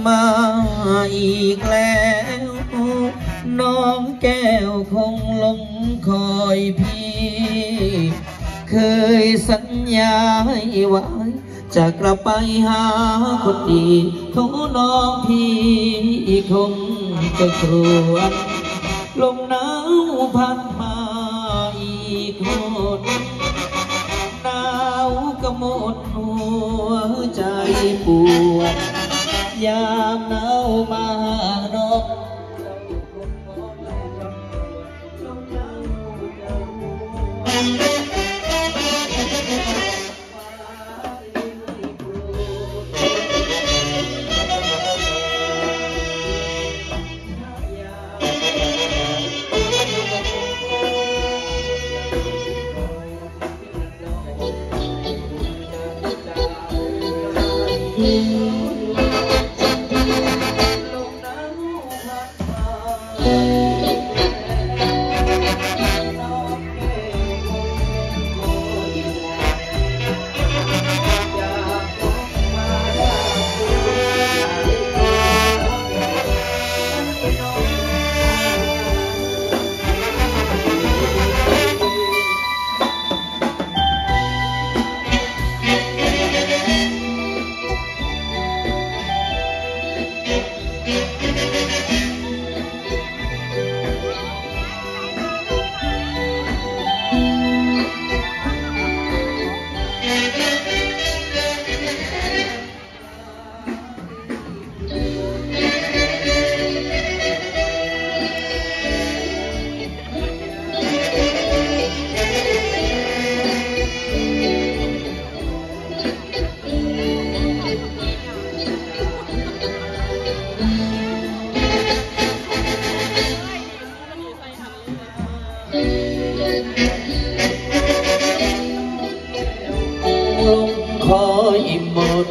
มาอีกแล้วน้องแก้วคงลงคอยพี่เคยสัญญาให้ไว้จะกลับไปหาคนดีโทน้องพี่คงจะกลัวลมหนาวพัดมาอีกคนหนาวก็หมดหัวใจปวดยามหนาวมาน้องคอยหมด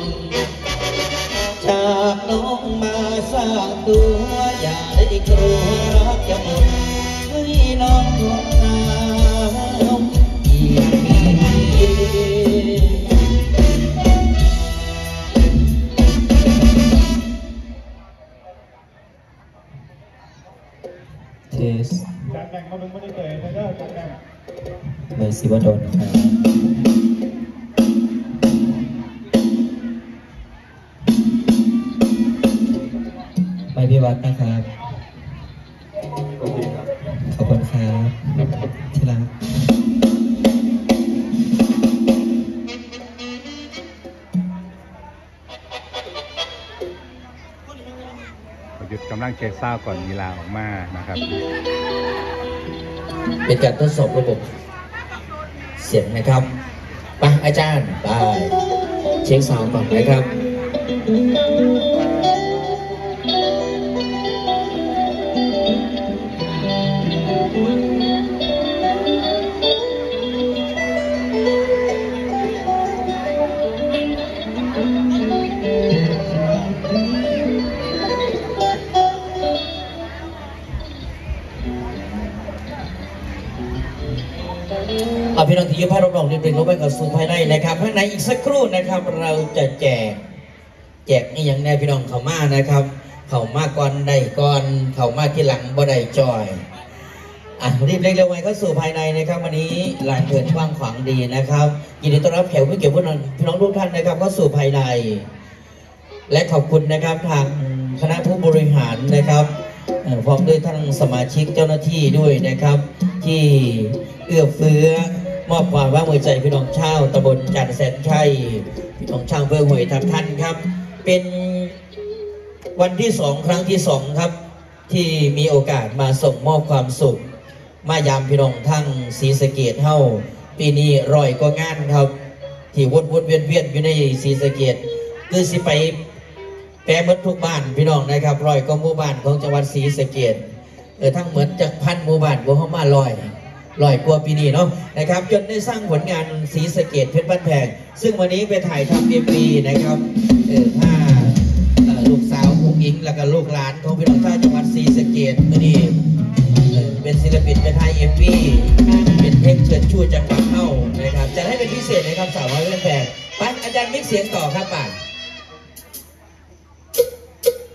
จากน้องมาสร้างตัวอย่าได้กลัวรักจะหมดให้น้องทนหนาวอีกเทสจัดแบ่งเขาเป็นคนที่เตยนะเด้อจัดแบ่งเลยสิวดลครับไปพิวัตรนะครับขอบคุณครับขอบคุณครับที่รักหยุดกำลังเช็คซาวก่อนมีลาออกมานะครับเป็นการทดสอบระบบเสียงนะครับไปอาจารย์ไปเช็คซาวก่อนนะครับพี่น้องที่ยืนผ้าร่มๆเด็กๆลงไปกับสู่ภายในนะครับข้างในอีกสักครู่นะครับเราจะแจกนี่อย่างแน่พี่น้องเขามานะครับเขามาก่อนได้ก่อนเขามาที่หลังบ่ได้จอยรีบเร็วๆไว้ก็สู่ภายในนะครับวันนี้ลานเถิดกว้างขวางดีนะครับยินดีต้อนรับแขกผู้เกียรติพี่น้องทุกท่านนะครับก็สู่ภายในและขอบคุณนะครับทางคณะผู้บริหารนะครับพร้อมด้วยท่านสมาชิกเจ้าหน้าที่ด้วยนะครับที่เอื้อเฟื้อมอบความไว้วางใจพี่น้องชาวตำบลจันทร์แสนชัยพี่น้องชาวอำเภอห้วยทับทันครับเป็นวันที่2ครั้งที่2ครับที่มีโอกาสมาส่งมอบความสุขมายามพี่น้องทั้งศรีสะเกษเฮาปีนี้100 กว่างานครับที่วนๆเวียนๆอยู่ในศรีสะเกษคือสิไปแปรหมดทุกบ้านพี่น้องนะครับ100 กว่าหมู่บ้านของจังหวัดศรีสะเกษทั้งเหมือนจาก1,000 หมู่บ้านบวกเข้ามา100 กว่าปีนี้เนาะนะครับจนได้สร้างผลงานศรีสะเกษเพชรบ้านแพงซึ่งวันนี้ไปถ่ายทำMVนะครับถ้าลูกสาวผู้หญิงแล้วก็ลูกหลานของพี่น้องชาวจังหวัดศรีสะเกษมื่อนี้เป็นศิลปินไปถ่ายMVเป็นเพลงเชิญชูจังหวัดเข้านะครับจะให้เป็นพิเศษนะครับสาวน้อยเพชรบ้านแพงไปอาจารย์มิกเสียงต่อครับป่ะ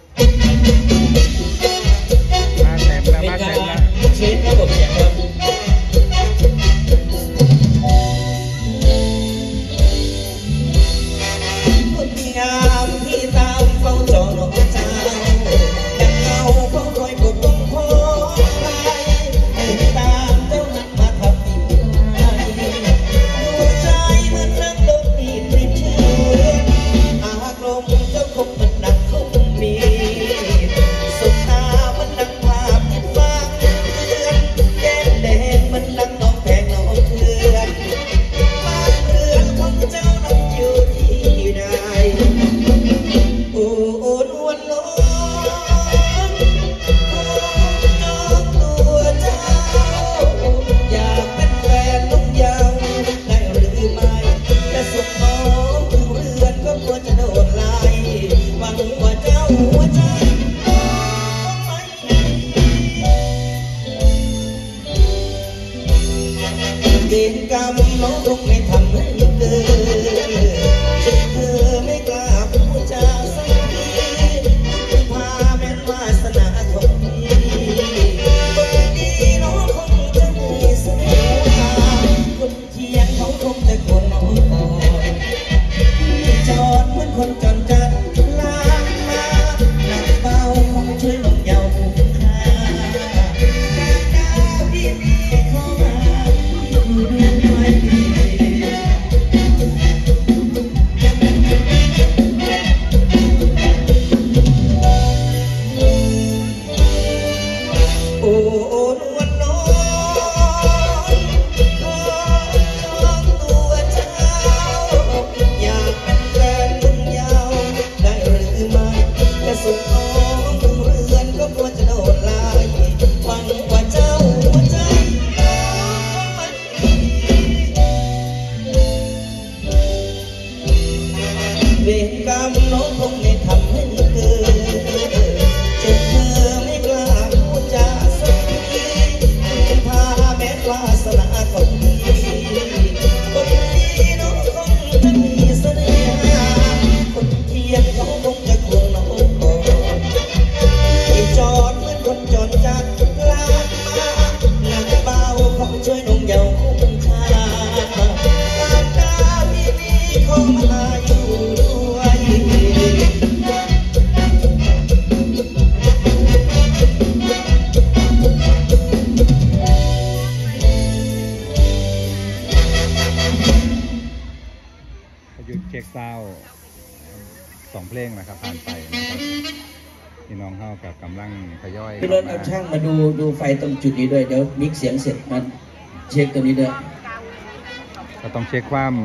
2เพลงนะครับผ่านไปนะครับพี่น้องเข้ากับกำลังทยอยพี่รถเอาช่างมาดูไฟตรงจุดนี้ด้วยเดี๋ยวมิกเสียงเสร็จมันเช็คตัวนี้ด้วยก็ต้องเช็ค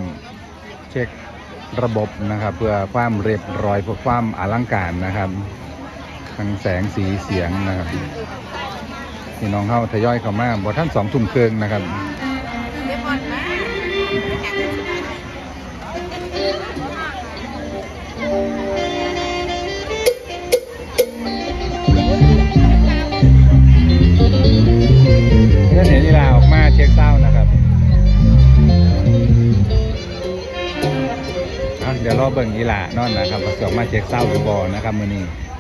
ระบบนะครับเพื่อความเรียบร้อยเพื่อความอลังการนะครับทั้งแสงสีเสียงนะครับพี่น้องเข้าทยอยเข้ามาบ่ท่าน2 ทุ่มครึ่งนะครับเพื่อนเห็นลีลาออกมาเช็คเศร้านะครับเดี๋ยวรอเบิ่งอีหลานอนนะครับว่าสิออกมาเช็คเศร้าหรือบอนะครับมื้อนี้